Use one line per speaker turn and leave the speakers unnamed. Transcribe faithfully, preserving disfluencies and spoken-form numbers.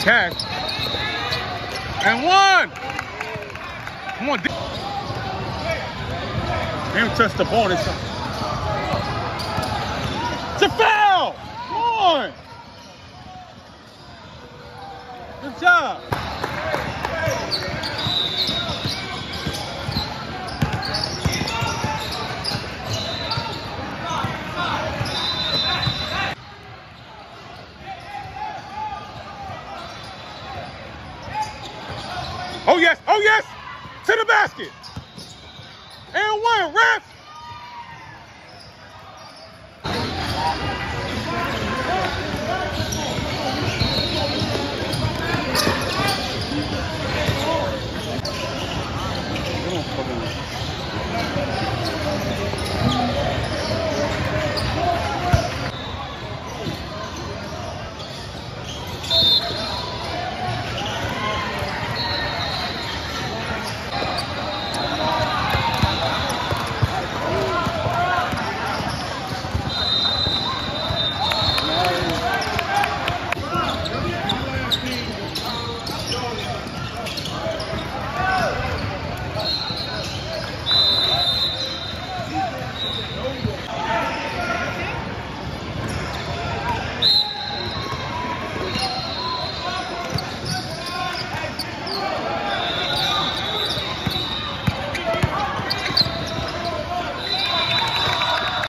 Tag. And one. Come on. Damn, touch the ball. It's a, it's a foul. Come on. Good job. Oh yes, oh yes, to the basket. And one, ref.